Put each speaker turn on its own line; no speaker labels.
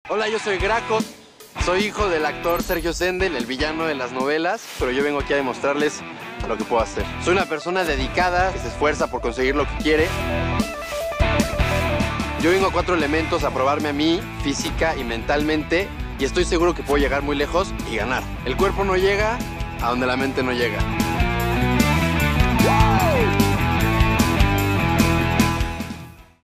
Hola, yo soy Graco. Soy hijo del actor Sergio Sendel, el villano de las novelas, pero yo vengo aquí a demostrarles lo que puedo hacer. Soy una persona dedicada, que se esfuerza por conseguir lo que quiere. Yo vengo a 4 Elementos a probarme a mí, física y mentalmente, y estoy seguro que puedo llegar muy lejos y ganar. El cuerpo no llega a donde la mente no llega.